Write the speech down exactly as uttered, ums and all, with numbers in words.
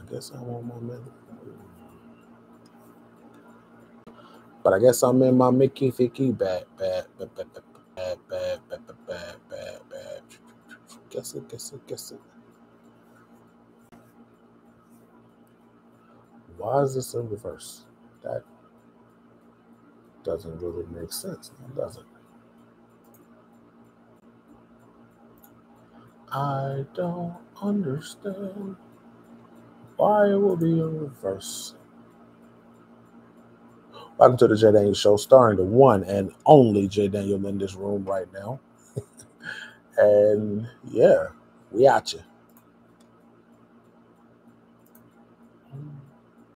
guess I'm on my Mickey. But I guess I'm in my Mickey Vicky bad, bad, bad, bad, bad, bad, bad, bad, bad, bad, bad. Guess it, guess it, guess it. Why is this in reverse? That doesn't really make sense, does it? I don't understand why it will be in reverse. Welcome to the Jay Daniel Show, starring the one and only Jay Daniel in this room right now. And yeah, we at you.